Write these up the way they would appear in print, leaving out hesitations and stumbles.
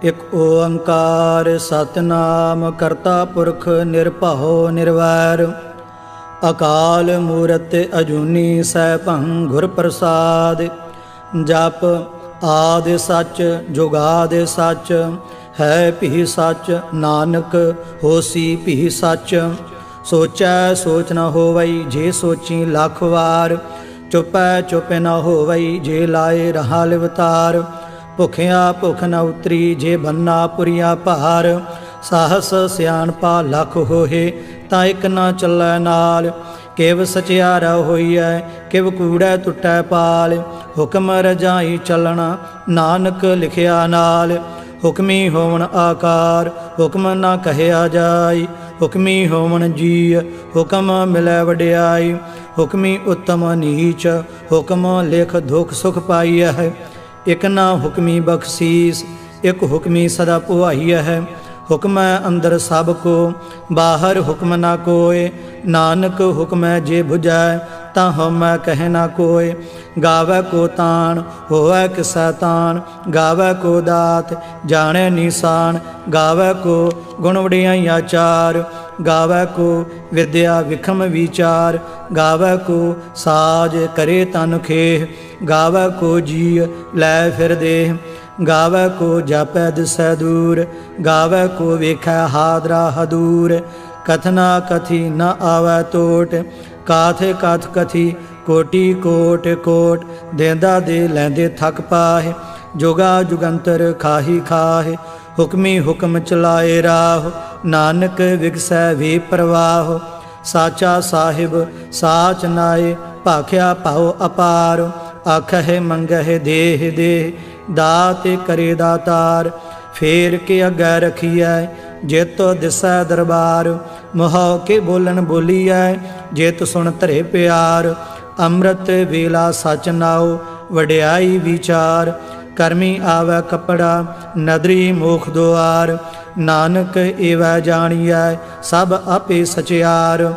ਇਕ ਓੰਕਾਰ ਸਤਿਨਾਮ ਕਰਤਾ ਪੁਰਖ ਨਿਰਭਉ ਨਿਰਵੈਰ ਅਕਾਲ ਮੂਰਤਿ ਅਜੂਨੀ ਸੈਭੰ ਗੁਰ ਪ੍ਰਸਾਦਿ। ਜਪ ਆਦਿ ਸੱਚ ਜੁਗਾਦਿ ਸੱਚ ਹੈ ਭੀ ਸੱਚ ਨਾਨਕ ਹੋਸੀ ਭੀ ਸੱਚ। ਸੋਚੈ ਸੋਚ ਨ ਹੋਵਈ ਜੇ ਸੋਚੀ ਲੱਖ ਵਾਰ ਚੁਪੈ ਚੁਪ ਨ ਹੋਵਈ ਜੇ ਲਾਏ ਰਹਾ ਲਿਵਤਾਰ। ਭੁਖਿਆ ਭੁਖ ਨ ਉਤਰੀ ਜੇ ਬੰਨਾ ਪੁਰੀਆ ਭਾਰ ਸਾਹਸ ਸਿਆਣਪਾ ਲੱਖ ਹੋਏ ਤਾਂ ਇੱਕ ਨਾ ਚੱਲੈ ਨਾਲ। ਕਿਵ ਸਚਿਆਰਾ ਹੋਈਐ ਕਿਵ ਕੂੜੈ ਟੁੱਟੈ ਪਾਲ ਹੁਕਮ ਰਜਾਈ ਚੱਲਣਾ ਨਾਨਕ ਲਿਖਿਆ ਨਾਲ। ਹੁਕਮੀ ਹੋਵਣ ਆਕਾਰ ਹੁਕਮ ਨਾ ਕਹਿਆ ਜਾਈ ਹੁਕਮੀ ਹੋਵਣ ਜੀ ਹੁਕਮ ਮਿਲੈ ਵਡਿਆਈ। ਹੁਕਮੀ ਉੱਤਮ ਨੀਚ ਹੁਕਮ ਲਿਖ ਦੁਖ ਸੁਖ ਪਾਈਐ ਹੈ। ਇਕ ਨਾ ਹੁਕਮੀ ਬਖਸ਼ੀਸ ਇਕ ਹੁਕਮੀ ਸਦਾ ਪੁਆਈਐ ਹੈ। ਹੁਕਮੈ ਅੰਦਰ ਸਭ ਕੋ ਬਾਹਰ ਹੁਕਮ ਨਾ ਕੋਇ ਨਾਨਕ ਹੁਕਮੈ ਜੇ ਬੁਝੈ ਤਾਂ ਹਉਮੈ ਕਹਿ ਨਾ ਕੋਇ। ਗਾਵੈ ਕੋ ਤਾਣ ਹੋਵੈ ਕਿਸੈ ਤਾਣ ਗਾਵੈ ਕੋ ਦਾਤ ਜਾਣੈ ਨੀਸਾਨ। ਗਾਵੈ ਕੋ ਗੁਣ ਵਡਿਆਈਆਂ ਚਾਰ ਗਾਵੈ ਕੋ ਵਿਦਿਆ ਵਿਖਮ ਵਿਚਾਰ। ਗਾਵੈ ਕੋ ਸਾਜ ਕਰੇ ਤਨ ਖੇਹ ਗਾਵੈ ਕੋ ਜੀ ਲੈ ਫਿਰ ਦੇਹ। ਗਾਵੈ ਕੋ ਜਾਪੈ ਦਿਸੈ ਦੂਰ ਗਾਵੈ ਕੋ ਵੇਖੈ ਹਾਦਰਾ ਹਦੂਰ। ਕਥਨਾ ਕਥੀ ਨ ਆਵੈ ਟੋਟ ਕਾਥ ਕਥ ਕਥੀ ਕੋਟੀ ਕੋਟ ਕੋਟ। ਦੇਂਦਾ ਦੇ ਲੈਂਦੇ ਥਕ ਪਾਹੇ ਜੁਗਾ ਜੁਗੰਤਰ ਖਾਹੀ ਖਾਹੇ। ਹੁਕਮੀ ਹੁਕਮ ਚਲਾਏ ਰਾਹ ਨਾਨਕ ਵਿਗਸੈ ਵੀ ਪ੍ਰਵਾਹ। ਸਾਚਾ ਸਾਹਿਬ ਸਾਚ ਨਾਏ ਭਾਖਿਆ ਭਾਉ ਅਪਾਰ। ਆਖਹਿ ਮੰਗਹਿ ਦੇਹ ਦੇਹ ਦਾਤ ਕਰੇ ਦਾਤਾਰ। ਫੇਰ ਕੇ ਅੱਗੇ ਰਖੀਐ ਜਿਤ ਦਿਸੈ ਦਰਬਾਰ। ਮੁਹਉ ਕੇ ਬੋਲਣ ਬੋਲੀਐ ਜਿਤ ਸੁਣ ਧਰੇ ਪਿਆਰ। ਅੰਮ੍ਰਿਤ ਵੇਲਾ ਸਚ ਨਾਉ ਵਡਿਆਈ ਵਿਚਾਰ। ਕਰਮੀ ਆਵੈ ਕਪੜਾ ਨਦਰੀ ਮੋਖ ਦੁਆਰ। ਨਾਨਕ ਏਵੈ ਜਾਣੀਐ ਸਭ ਆਪੇ ਸਚਿਆਰ।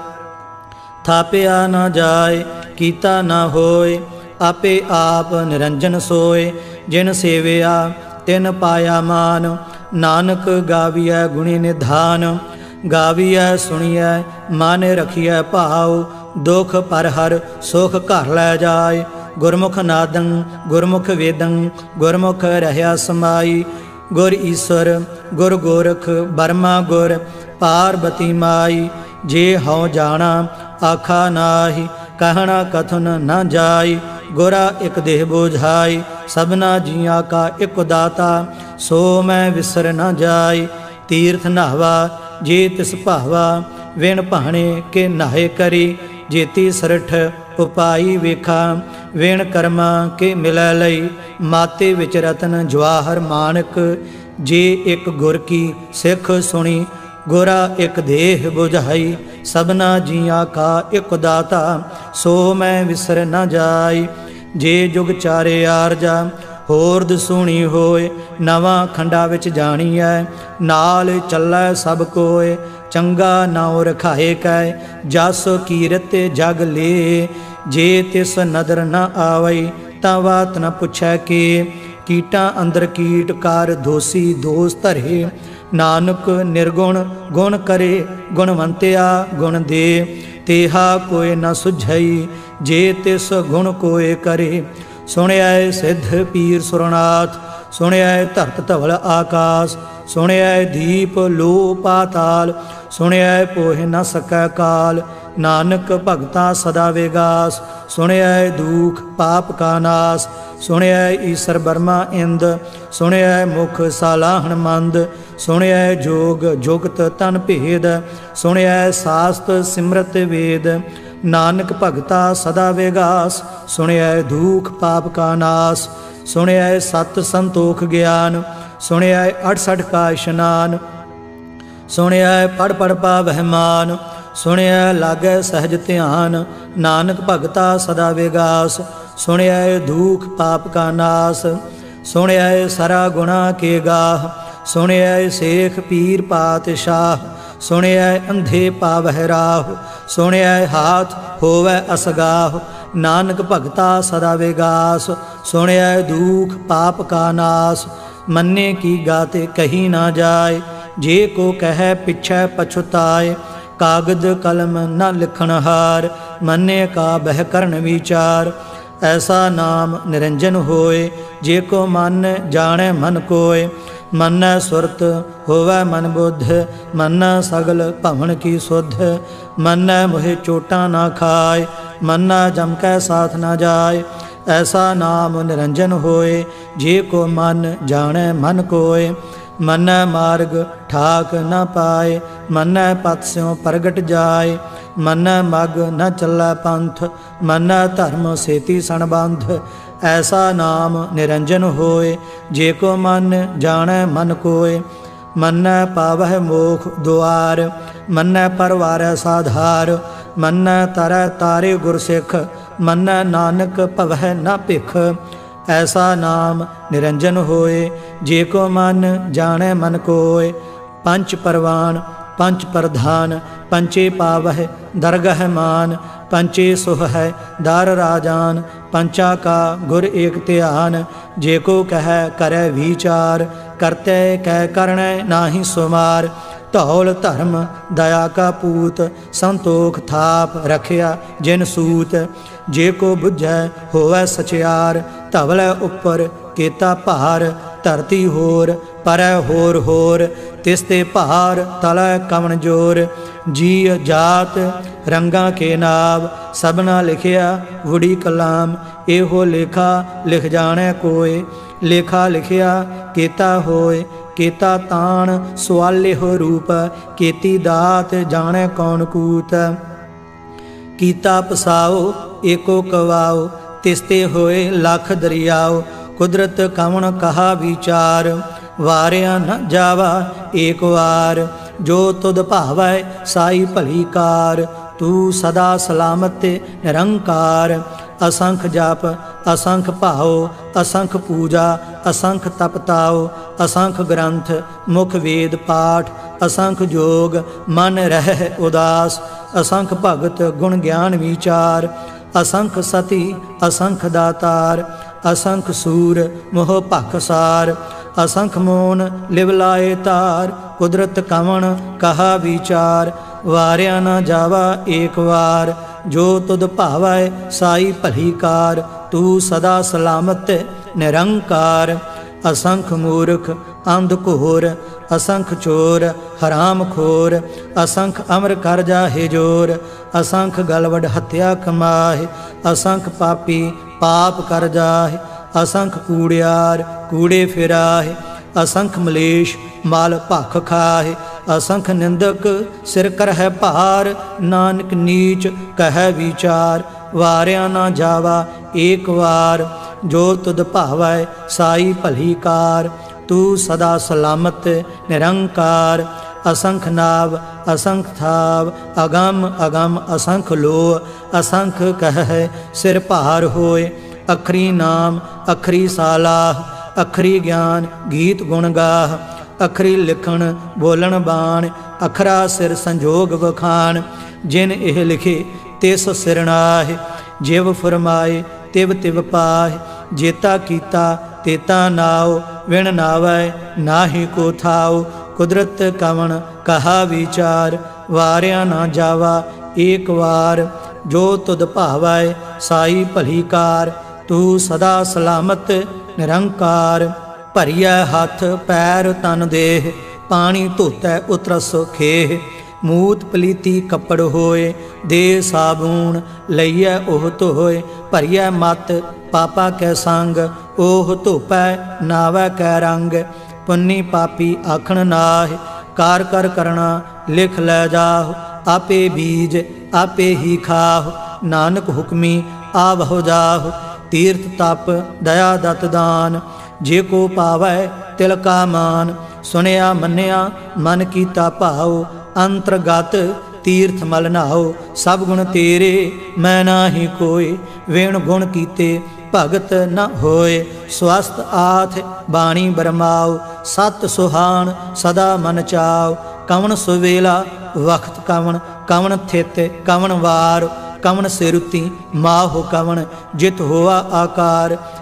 ਥਾਪਿਆ ਨਾ ਜਾਏ ਕੀਤਾ ਨਾ ਹੋਏ ਆਪੇ ਆਪ ਨਿਰੰਜਨ ਸੋਏ। ਜਿਨ ਸੇਵਿਆ ਤਿਨ ਪਾਇਆ ਮਾਨ ਨਾਨਕ ਗਾਵੀਐ ਗੁਣੀ ਨਿਧਾਨ। ਗਾਵੀਐ ਸੁਣੀਐ ਮਨ ਰਖੀਐ ਭਾਉ ਦੁਖ ਪਰ ਹਰ ਸੁਖ ਘਰ ਲੈ ਜਾਏ। ਗੁਰਮੁਖ ਨਾਦੰ ਗੁਰਮੁਖ ਵੇਦੰ ਗੁਰਮੁਖ ਰਹਿਆ ਸਮਾਈ। ਗੁਰ ਈਸ਼ਵਰ ਗੁਰ ਗੋਰਖ ਬਰਮਾ ਗੁਰ ਪਾਰਬਤੀ ਮਾਈ। ਜੇ ਹਉ ਜਾਣਾ ਆਖਾ ਨਾਹੀ ਕਹਿਣਾ ਕਥਨ ਨ ਜਾਈ। ਗੁਰਾ ਇਕ ਦੇਹ ਬੋਝਾਈ ਸਭਨਾ ਜੀਆਂ ਕਾ ਇਕ ਦਾਤਾ ਸੋ ਮੈਂ ਵਿਸਰ ਨ ਜਾਈ। ਤੀਰਥ ਨਹਾਵਾ ਜੇ ਤਿਸ ਭਾਵਾ ਵਿਣ ਭਾਣੇ ਕੇ ਨਾਹੇ ਕਰੀ। ਜੇਤੀ ਸਰਠ ਉਪਾਈ ਵੇਖਾ ਵਿਣ ਕਰਮਾ ਕੇ ਮਿਲੈ ਲਈ। ਮਾਤੇ ਵਿੱਚ ਰਤਨ ਜਵਾਹਰ ਮਾਨਕ ਜੇ ਇਕ ਗੁਰ ਕੀ ਸਿੱਖ ਸੁਣੀ। ਗੁਰਾ ਇਕ ਦੇਹ ਬੁਝਾਈ ਸਭਨਾ ਜੀਆਂ ਕਾ ਇਕ ਦਾਤਾ ਸੋ ਮੈਂ ਵਿਸਰ ਨ ਜਾਈ। ਜੇ ਜੁਗ ਚਾਰੇ ਆਰਜਾ ਹੋਰ ਦਸੂਣੀ ਹੋਏ ਨਵਾਂ ਖੰਡਾ ਵਿੱਚ ਜਾਣੀਐ ਨਾਲ ਚੱਲੈ ਸਭ ਕੋਏ। ਚੰਗਾ ਨਾਉ ਰਖਾਏ ਕੈ ਜਸ ਕੀਰਤ ਜਗ ਲੇ। ਜੇ ਤਿਸ ਨਦਰ ਨ ਆਵਈ ਤਾਂ ਬਾਤ ਨ ਪੁੱਛੈ ਕੇ। ਕੀਟਾਂ ਅੰਦਰ ਕੀਟ ਕਰ ਦੋਸੀ ਦੋਸ ਧਰੇ ਨਾਨਕ ਨਿਰਗੁਣ ਗੁਣ ਕਰੇ ਗੁਣਵੰਤਿਆ ਗੁਣ ਦੇ। ਤੇਹਾ ਕੋਇ ਨ ਸੁਝਈ ਜੇ ਤਿਸ ਗੁਣ ਕੋਇ ਕਰੇ। ਸੁਣਿਐ ਸਿੱਧ ਪੀਰ ਸੁਰਨਾਥ ਸੁਣਿਐ ਧਰਤ ਧਵਲ ਆਕਾਸ। ਸੁਣਿਐ ਦੀਪ ਲੋ ਪਾਤਾਲ ਸੁਣਿਐ ਪੋਹਿ ਨ ਸਕੈ ਕਾਲ। ਨਾਨਕ ਭਗਤਾ ਸਦਾ ਵਿਗਾਸ ਸੁਣਿਐ ਦੁਖ ਪਾਪ ਕਾ ਨਾਸ। ਸੁਣਿਐ ਈਸਰ ਬਰਮਾ ਇੰਦ ਸੁਣਿਐ ਮੁਖ ਸਾਲਾਹਣ ਮੰਦ। ਸੁਣਿਐ ਜੋਗ ਜੁਗਤ ਤਨ ਭੇਦ ਸੁਣਿਐ ਸਾਸਤ ਸਿਮਰਤ ਵੇਦ। ਨਾਨਕ ਭਗਤਾ ਸਦਾ ਵਿਗਾਸ ਸੁਣਿਐ ਦੁਖ ਪਾਪ ਕਾ ਨਾਸ। ਸੁਣਿਐ ਸਤ ਸੰਤੋਖ ਗਿਆਨ ਸੁਣਿਐ 68 ਕਾ ਇਸ਼ਨਾਨ। ਸੁਣਿਐ ਪੜ ਪੜ ਪਾਵਹਿ ਮਾਨ ਸੁਣਿਐ ਲਾਗੈ ਸਹਿਜ ਧਿਆਨ। ਨਾਨਕ ਭਗਤਾ ਸਦਾ ਵਿਗਾਸ ਸੁਣਿਐ ਦੁਖ ਪਾਪ ਕਾ ਨਾਸ। ਸੁਣਿਐ ਸਰਾ ਗੁਣਾ ਕੇ ਗਾਹ ਸੁਣਿਐ ਸੇਖ ਪੀਰ ਪਾਤਸ਼ਾਹ। ਸੁਣਿਐ ਅੰਧੇ ਪਾਵਹਿ ਰਾਹ ਸੁਣਿਐ ਹਾਥ ਹੋਵੈ ਅਸਗਾਹ। ਨਾਨਕ ਭਗਤਾ ਸਦਾ ਵਿਗਾਸ ਸੁਣਿਐ ਦੁਖ ਪਾਪ ਕਾ ਨਾਸ। मन्ने की गाते कही ना जाए, जे को कह पिछै पछुताए। कागद कलम न लिखन हार, मन्ने का बह करन विचार। ऐसा नाम निरंजन होए, जे को मन जाने मन कोय। मन सुरत होवै मन बुद्ध, मन सगल भवन की सुध। मन मोहे चोटा ना खाए, मन जम कै साथ न जाए। ऐसा नाम निरंजन होए, जे को मन जाने मन कोय। मन मार्ग ठाक न पाए, मन पथ स्यों प्रगट जाए। मन मग न चलै पंथ, मन धर्म सेती सणबंध। ऐसा नाम निरंजन होए, जे को मन जाने मन कोय। मन पावह मोख द्वार, मन परवारै साधार। मन तरੈ तारे गुरसिख, मन नानक भवै न भिख। ऐसा नाम निरंजन होए, जे को मन जाने मन कोय। पंच परवान पंच प्रधान, पंचे पावह दरगह मान। पंचे सुह है दार राजान, पंचा का गुर एक ध्यान। जे को कह करे विचार, करते कह करने नाहि सुमार। धौल धर्म दया का पूत, संतोख थाप रखिया जिन सूत। जे को बुझै होवै सचियार, धवलै उपर केता भार। धरती होर परै होर होर, तिसते भार तलै कवन जोर। जी जात रंगा के नाव, सबना लिखिया वुड़ी कलाम। एहो लेखा लिख जाने कोय, लेखा लिखिया केता होय। केता तान सुआले हो रूप, केती दात जाने कौन कूत। कीता पसाओ एको कवाओ, तिसते होए लख दरियाओ। कुदरत कवन कहा विचार, वारिया न जावा एक वार। जो तुद भावै साई भली कार, तू सदा सलामत निरंकार। असंख जाप असंख भाओ, असंख पूजा असंख तपताओ। असंख ग्रंथ मुख वेद पाठ, असंख जोग मन रह उदास। असंख भगत गुण ज्ञान विचार, असंख सती असंख दातार। असंख सूर मोह भखसार, असंख मोन लिव लाए तार। कुदरत कवन कहा विचार, वारिया न जावा एक वार। जो तुद भावै साई भली कार, तू सदा सलामत निरंकार। असंख मूर्ख अंध घोर, असंख चोर हराम खोर। असंख अमर कर जाहे जोर, असंख गलवड हत्या कमाहे। असंख पापी पाप कर जाहे, असंख कूड़ियार कूड़े फिराहे। असंख मलेश माल भख खाहे, असंख निंदक सिर कर है भार। नानक नीच कह विचार, वारिया ना जावा एक वार। जो तुद भावै साई भली कार, तू सदा सलामत निरंकार। असंख नाव असंख थाव, अगम अगम असंख लो। असंख कह सिर भार होए, अखरी नाम अखरी सालाह। अखरी ज्ञान गीत गुण गाह, अखरी लिखण बोलन बाण। अखरा सिर संजोग वखान, जिन एह लिखे तिस सिर नाहि। जिव फरमाए तिव तिव पाहि, जेता कीता तेता नाओ। विण नावै नाहि को थाओ, कुदरत कवन कहा विचार। वारिया ना जावा एक वार, जो तुद भावै साई भली कार। तू सदा सलामत निरंकार। भरिया हाथ पैर तन देह, पानी धोतै उतरस खेह। मूत पलीती कपड़ होए, दे साबून लईयै ओह धोए। भरिया मत पापा कै संग, ओह धोपै नावै कै रंग। पुन्नी पापी आखण नाहि, कार कर करना लिख लै जाहु। आपे बीज आपे ही खाहु, नानक हुक्मी आवहो जाहु। तीर्थ तप दया दत दान, जे को पावै तिल का मान। सुनिया मन्निया मन कीता भाओ, अंतरगत तीर्थ मल नहाओ। सब गुण तेरे मैं नाहि कोय, वेण गुण कीते भगत न होए। स्वस्थ आथ बाणी बरमाओ, सत सुहान सदा मन चाओ। कवन सुवेला वक्त कवन, कवन थित कवन वार। कवन सिरुति माहो कवन, जित होआ आकार।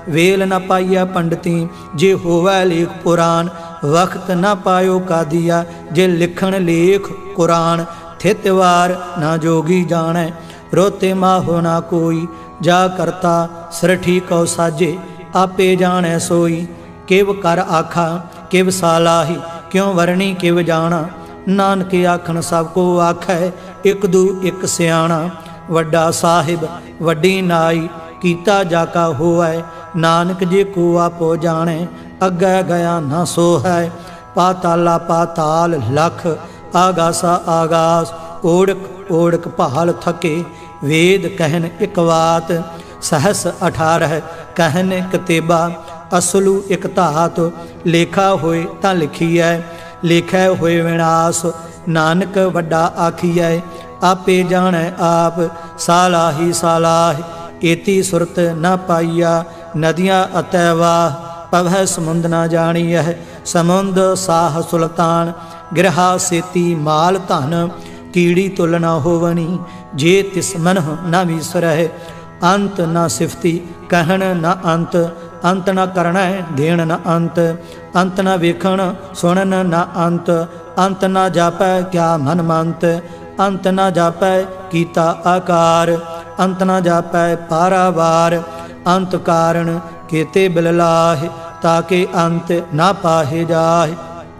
वेल न पाइया पंडिती जे होवै लेख पुराण। वक्त न पायो कादिया जे लिखण लेख कुरान। थितवार न जोगी जानै रोते माहो ना कोई। जा करता सरठी कौ साजे आपे जानै सोई। किव कर आखा किव सालाही क्यों वरणी किव जाना। नानक आखन सब को आखै एक दू एक सियाणा। वड्डा साहिब वड्डी नाई कीता जाका होवै। नानक जे को आपो जाने अग्गै गया न सो है। पाताला पाताल लख आगासा आगास। ओढ़क ओढ़क भाल थके वेद कहन इक वात। सहस 18 कहन कतेबा असलू इक धात। लेखा होए तां लिखीਐ लेखै होए विनाश। नानक वड्डा आखीਐ आपे जानै आप। सालाही सालाह एती सुरत न पाइया। नदियाँ अतै वाह पवह समुंद न जानियह। समुंद साह सुल्तान गिरहा सेती माल धन। कीड़ी तुल न होवनी जे तिस मनह न विसरह। अंत न सिफती कहन न अंत। अंत न करना देण न अंत। अंत न वेखण सुनन न अंत। अंत न जापै क्या मन मंत। अंत न जापै कीता आकार। अंत न जापै पारावार। अंत कारण केते बिललाह ताके अंत न पाहे जाहे।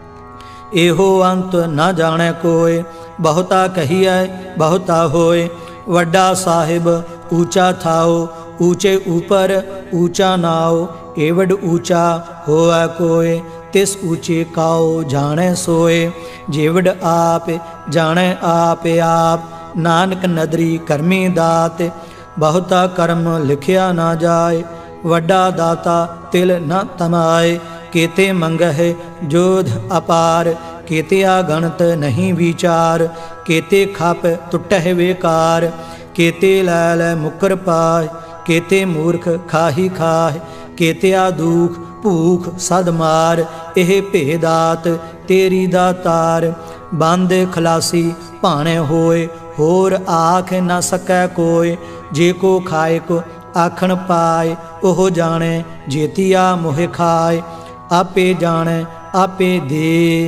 एहो अंत न जाने कोय बहुता कहिए बहुता होए। वड्डा साहिब ऊंचा थाओ ऊंचे ऊपर ऊंचा नाओ। एवड ऊंचा होवै कोय तिस ऊंचे काओ जाने सोए। जेवड आप जाने आप आप नानक नदरी करमी दात। बहुता कर्म लिखिया ना जाए वड्डा दाता तिल न तमाए। केते मंगह जोध अपार केते आगणत नहीं विचार। केते खाप टुटह बेकार केते लैल मुकर पाए। केते मूर्ख खाही खाह केते आ दुख भूख सद मार। एह भेदात तेरी दातार। बंद खलासी भाणे होए होर आख न सकै कोय। जे को खाए को आखण पाए ओह जाने जेतिया मोह खाए। आपे जाने आपे दे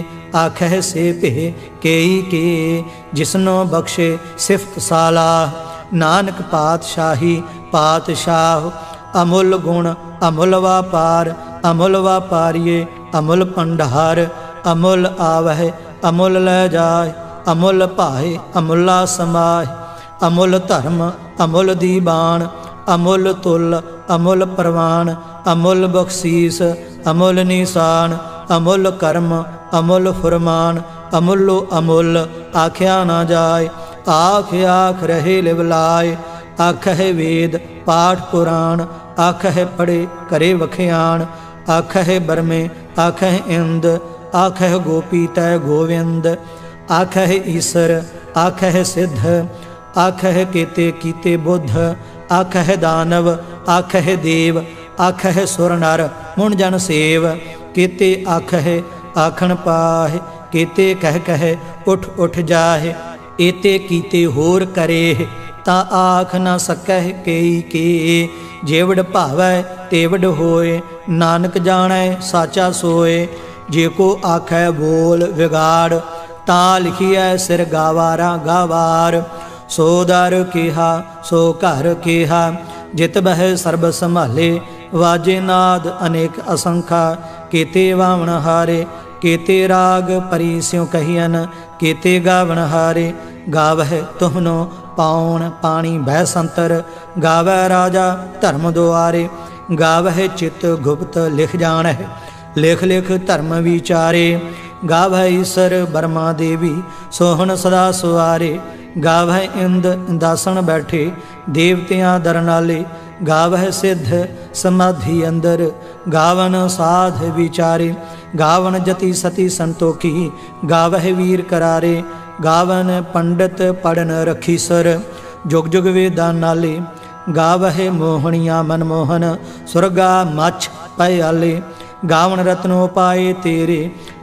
आखह से पे केई के। जिसनो बख्शे सिफत सालाह नानक पातशाही पातशाह। अमुल गुण अमुल वापार अमुल वापारिये अमुल भंडार। अमुल आवह अमुल लै जाए अमुल भाए अमुला समाए। अमुल धर्म अमुल दीवान अमुल तुल अमुल प्रवान। अमुल बख्शीस अमुल निशान अमुल कर्म अमुल फुरमान। अमुलो अमुल आख्या ना जाए आख आख रहे लिवलाए। आखह वेद पाठ पुराण आखह पढ़े करे वखियान। आखह बरमे आखह इंद आखह गोपी तय गोविंद। आखह ईसर आखह सिद्ध आखह केते कीते बुद्ध। आखह दानव आखह देव आखह सुर नर मुन जन सेव। केते आखह आखण पाह केते कह उठ उठ जाहे। एते कीते होर करे ता आख न सकह केई के। जेवड भावै तेवड होए नानक जानै साचा सोए। जे को आखै बोल विगाड़ ता लिखिए सिर गावारा गावार। सो दर केहा सो घर केहा जित बह सर्ब संभाले। वाजे नाद अनेक असंखा केते वावण हारे। केते राग परी स्यों कहियन केते गावण हारे। गावह तुहनो पाउन पानी बह संतर। गावै राजा धर्म दुआरे। गावह चित गुप्त लिख जानह लिख लिख धर्म विचारे। गावह ईसर बर्मा देवी सोहन सदा सुआरे। गावह इंद इंदासन बैठे देवतियां दरनाले। गावह सिद्ध समाधि अंदर गावन साध विचारे। गावन जति सती संतोखी गावह वीर करारे। गावन पंडित पढ़न रखी सर जुग जुग वेदा नाले। गावह मोहनिया मनमोहन सुरगा मछ पयाले। गावन रत्नो पाए तेरे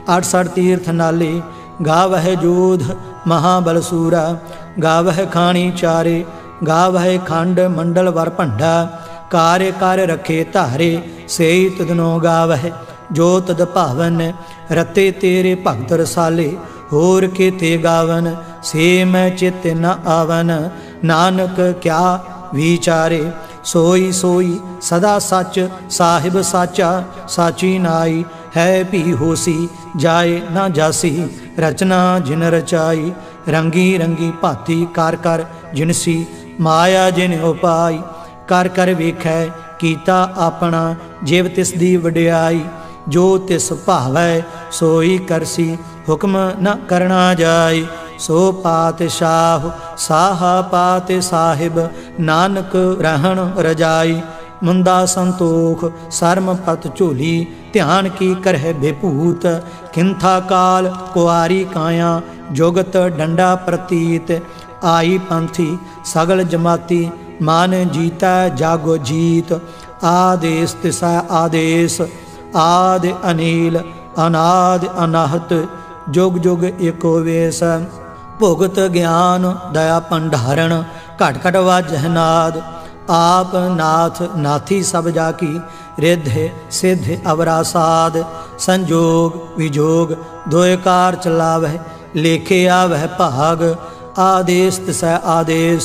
68 तीर्थ नाले। गावह जोध महाबलसूरा गावह खाणी चारे। गावह खंड मंडल वर भंडा कार्य कार्य रखे धारे सेई तुदनो गावह। जो तद भावन रते तेरे भगत रसाले, होर के ते गावन से मैं चित न आवन। नानक क्या विचारे सोई सोई सदा सच, साहिब साचा साची नाई। है भी होसी जाए ना जासी, रचना जिन रचाई। रंगी रंगी भाती कर कर जिनसी, माया जिन उपाई। कर कर वेखै कीता अपना, जिव तिस दी वडियाई। जो तिस भावै सोई करसी, हुक्म न करना जाई। सो पातशाह साहा पात साहिब, नानक रहन रजाई। मुंदा संतोख सरम पत झोली, ध्यान की करह बेभूत। किंथा काल कुआरी काया, जुगत डंडा प्रतीत। आई पंथी सगल जमाती, मान जीता जागो जीत। आदेश तिसै आदेश, आदि अनील अनाद अनाहत। जुग जुग एको वेश, भुगत ज्ञान दया भंडारण। घट घट वाजह नाद, आप नाथ नाथी सब जाकी। रिद्ध सिद्ध अवरासाद, संजोग विजोग दोय कार चलावह। लेखे आवह भाग, आदेश तिसै आदेश।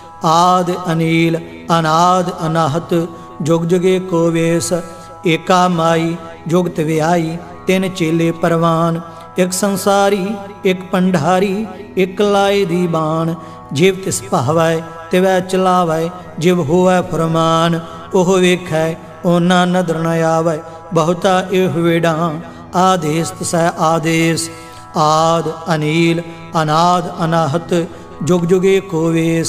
आद अनील अनाद अनाहत, जुग जुगे को वेश। एका माई जुगत व्याई, तिन चेले परवान। एक संसारी एक भंडारी, एक लाए दी बाण। जिव तिस भावै तिवै चलावै, जिव होवै फरमान। ओह वेखै ओना नदर न आवै, बहुता एह वेड़ा। आदेश तिसै आदेश, आद अनील अनाद अनाहत। जुग जुगे को वेश,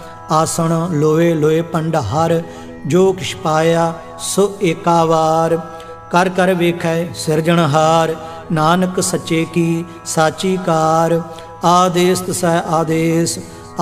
आसन लोए लोए भंडार। जो किछ पाया सो एका वार, कर कर वेखै सिरजणहार। नानक सच्चे की साची कार। आदेश तिसै आदेश,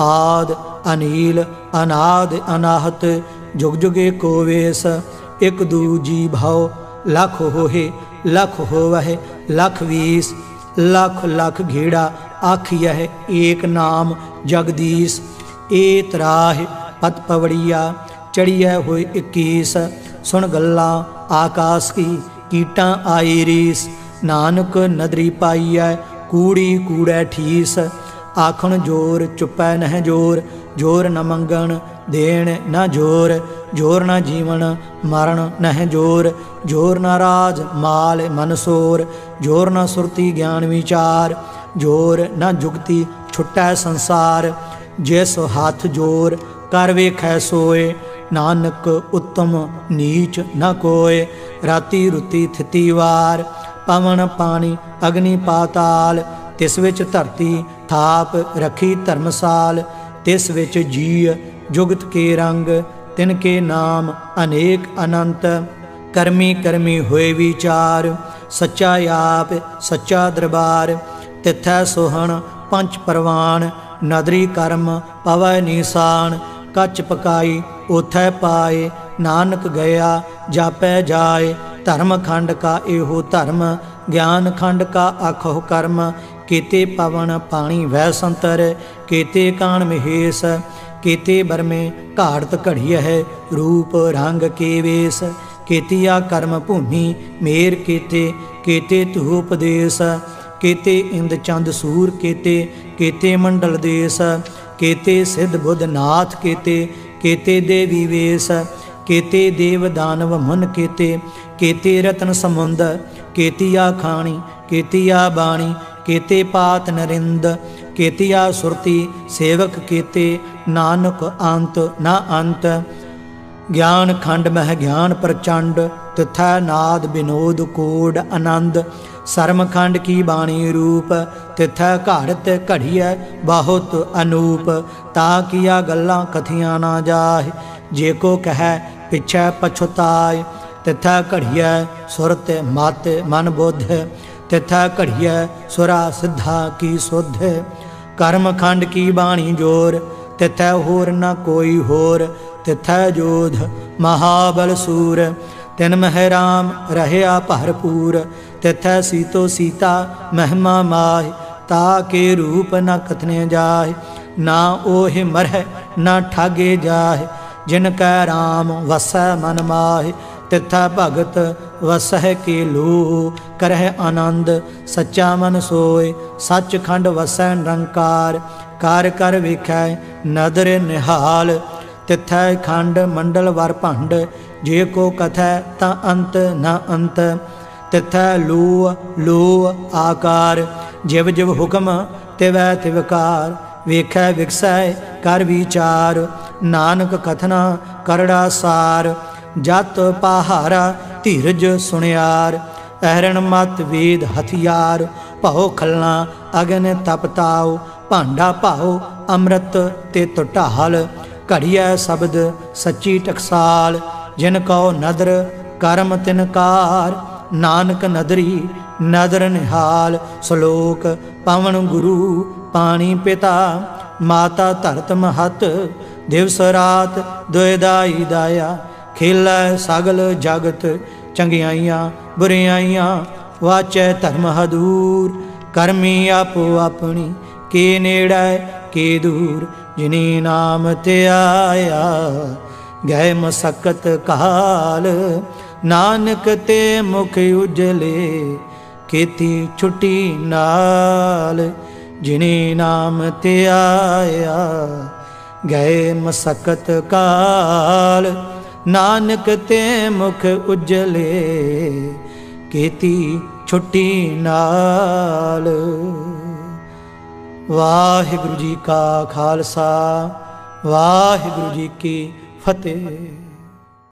आद अनील अनाद अनाहत। जुग जुगे को वेश, एक दूजी भाव लख होहे। लख होवह लख वीस, लख लख घेड़ा आखियह एक नाम जगदीश। ए तराह पत पवड़िया, चढ़िया होए 21। सुन गल्ला आकाश की, कीटा आई रीस। नानक नदरी पाईऐ, कूड़ी कूड़ै ठीस। आखण जोर चुपै नह जोर, जोर न मंगण देण न जोर। जोर न जीवन मरण नह जोर, जोर न राज माल मनसोर। जोर न सुरती ज्ञान विचार, जोर न जुगती छुटै संसार। जिस हाथ जोर कर वेखै सोए, नानक उत्तम नीच न कोय। राती रुती थिती वार, पवन पानी अग्नि पाताल। तिस विच धरती थाप रखी धर्मसाल। तिस विच जीय जुगत के रंग, तिनके नाम अनेक अनंत। करमी करमी होए विचार, सच्चा आप सच्चा दरबार। तिथै सोहण पंच परवान, नदरी कर्म पवै निशान। कच पकाई ओथै पाए, नानक गया जापै जाए। धर्म खंड का एहो धर्म, ज्ञान खंड का आखो कर्म। केते पवन पानी वह संतर, केते कान महेश। केते बरमे घाड़त घड़िय है, रूप रंग के वेश। केतिया कर्म भूमि मेर केते, केते धूपदेश। केते इंद चंद सूर केते, केते मंडल देश। केते सिद्ध बुद्ध नाथ केते, केते देवी वेश। केते देव दानव मुन केते, केते रतन समुंद। केतिया खाणी केतिया बाणी, केते पात नरिंद। केतिया सुरती सेवक केते, नानक अंत न अंत। ज्ञान खंड मह ज्ञान प्रचंड, तिथै नाद विनोद कोड आनंद। सरम खंड की बाणी रूप, तिथै घाड़त घड़िय बहुत अनूप। ता किया गल्लां कथियां ना जाए, जे को कह पिछै पछुताए। तिथै घड़िय सुरत मत मन बुद्ध, तिथै घड़िय सुरा सिद्धा की सुध। कर्म खंड की बाणी जोर, तिथै होर न कोई होर। तिथै जोध महाबल सूर, तिन मह राम रहया भरपूर। तिथै सीतो सीता महिमा माह, ताके रूप न कथने जाए। ना ओह मरह न ठागे जाए, जिन कै राम वसै मन माहि, तिथै भगत वसह के लो। करह आनंद सच्चा मन सोय, सचखंड वसै निरंकार। कार कर वेखै नदर निहाल, तिथै खंड मंडल वर भंड। जे को कथै ता अंत न अंत, तिथै लो लो आकार। जिव जिव हुक्म तिवै तिवकार, वेखै विकसै कर विचार। नानक कथना करड़ा सार, जत पहारा धीरज सुनियार। अहरण मत वेद हथियार, भाओ खलना अगन तपताओ। भांडा भाओ अमृत तित ढाल, घड़िया शब्द सच्ची टकसाल। जिन कौ नदर करम तिनकार, नानक नदरी नदर निहाल। श्लोक पवन गुरु पानी पिता, माता धरत महत। दिवस रात दुयदाई दाया, खेलै सगल जगत। चंगियाइयां बुरियाइयां वाचै धर्म हदूर। करमी आपो अपनी के नेड़ै के दूर। जिनी नाम ते आया गए मसकत काल, नानक ते मुख उजले खेती छुट्टी नाल। जिनी नाम ते आया गए मसकत काल, नानक ते मुख उजले खेती छुट्टी नाल। वाहिगुरु जी का खालसा, वाहिगुरु जी की फतेह।